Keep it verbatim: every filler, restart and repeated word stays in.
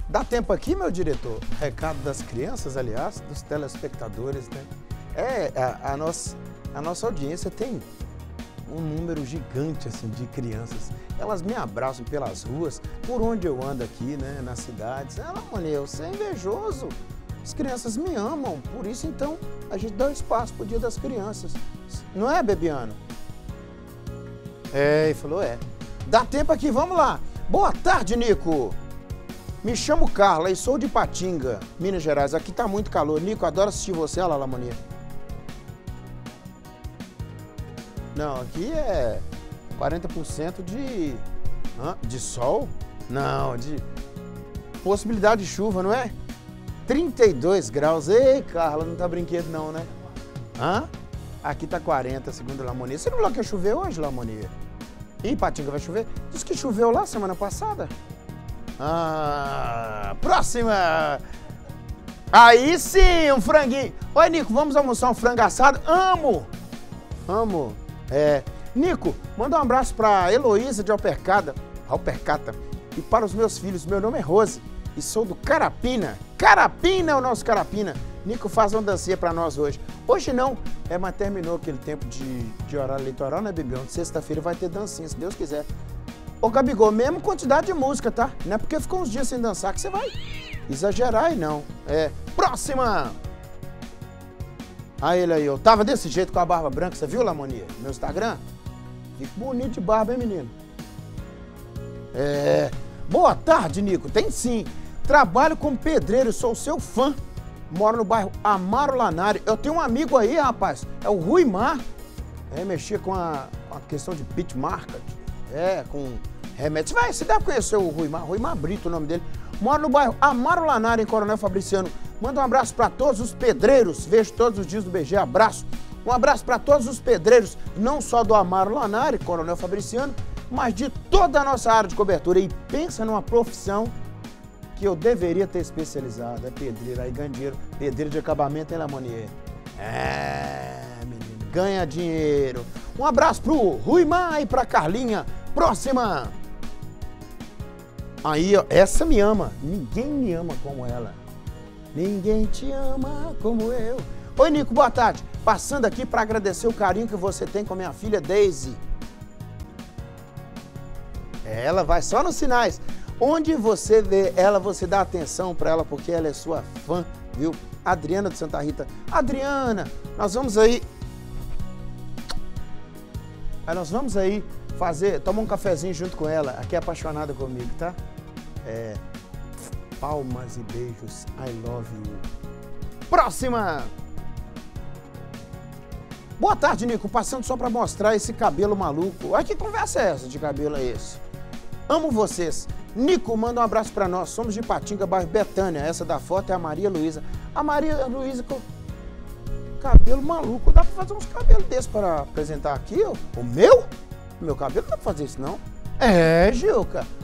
Dá tempo aqui, meu diretor? Recado das crianças, aliás, dos telespectadores, né? É, a, a, nossa, a nossa audiência tem um número gigante, assim, de crianças. Elas me abraçam pelas ruas, por onde eu ando aqui, né, nas cidades. Ela, mano, você é invejoso. As crianças me amam, por isso, então, a gente dá um espaço pro Dia das Crianças. Não é, Bebiano? É, ele falou, é. Dá tempo aqui, vamos lá. Boa tarde, Nico. Me chamo Carla e sou de Patinga, Minas Gerais. Aqui tá muito calor. Nico, adoro assistir você. Olha lá, Lamonia. Não, aqui é quarenta por cento de... Hã? De sol? Não, de possibilidade de chuva, não é? trinta e dois graus. Ei, Carla, não tá brinquedo não, né? Hã? Aqui tá quarenta, segundo a Lamonia. Você não falou que ia chover hoje, Lamonia? Ih, Patinga, vai chover? Diz que choveu lá semana passada. Ah, próxima! Aí sim, um franguinho. Oi, Nico, vamos almoçar um frango assado? Amo! Amo. É. Nico, manda um abraço pra Heloísa de Alpercada, Alpercata, e para os meus filhos. Meu nome é Rose e sou do Carapina. Carapina é o nosso Carapina. Nico, faz uma dancinha pra nós hoje. Hoje não, é, mas terminou aquele tempo de, de horário eleitoral, né, Bebião? Sexta-feira vai ter dancinha, se Deus quiser. Ô, Gabigol, mesmo quantidade de música, tá? Não é porque ficou uns dias sem dançar que você vai exagerar aí, não. É. Próxima! Aí ele aí, eu tava desse jeito com a barba branca, você viu, Lamonia? No meu Instagram? Fico bonito de barba, hein, menino? É. Boa tarde, Nico. Tem sim. Trabalho como pedreiro, sou seu fã. Moro no bairro Amaro Lanari. Eu tenho um amigo aí, rapaz. É o Rui Mar. É, mexia com a, com a questão de pit market. É, com remédios. Vai, você deve conhecer o Rui Mar. Rui Mar Brito, o nome dele. Moro no bairro Amaro Lanari, em Coronel Fabriciano. Manda um abraço para todos os pedreiros. Vejo todos os dias do B G. Abraço. Um abraço para todos os pedreiros, não só do Amaro Lanari, Coronel Fabriciano, mas de toda a nossa área de cobertura. E pensa numa profissão que eu deveria ter especializado. É pedreiro, aí ganha dinheiro. Pedreiro de acabamento, hein, Lamonier? É, menino, ganha dinheiro. Um abraço pro Rui Mar e pra Carlinha. Próxima! Aí, ó, essa me ama. Ninguém me ama como ela. Ninguém te ama como eu. Oi, Nico, boa tarde. Passando aqui para agradecer o carinho que você tem com a minha filha Daisy. Ela vai só nos sinais. Onde você vê ela, você dá atenção para ela, porque ela é sua fã, viu? Adriana de Santa Rita. Adriana, nós vamos aí... aí nós vamos aí fazer, tomar um cafezinho junto com ela. Aqui é apaixonada comigo, tá? É... Palmas e beijos. I love you. Próxima! Boa tarde, Nico. Passando só para mostrar esse cabelo maluco. Olha que conversa é essa de cabelo é esse? Amo vocês. Nico, manda um abraço para nós. Somos de Patinga, bairro Betânia. Essa da foto é a Maria Luísa. A Maria Luísa com cabelo maluco. Dá para fazer uns cabelos desses para apresentar aqui? Ó. O meu? O meu cabelo não dá para fazer isso, não. É, Gilca.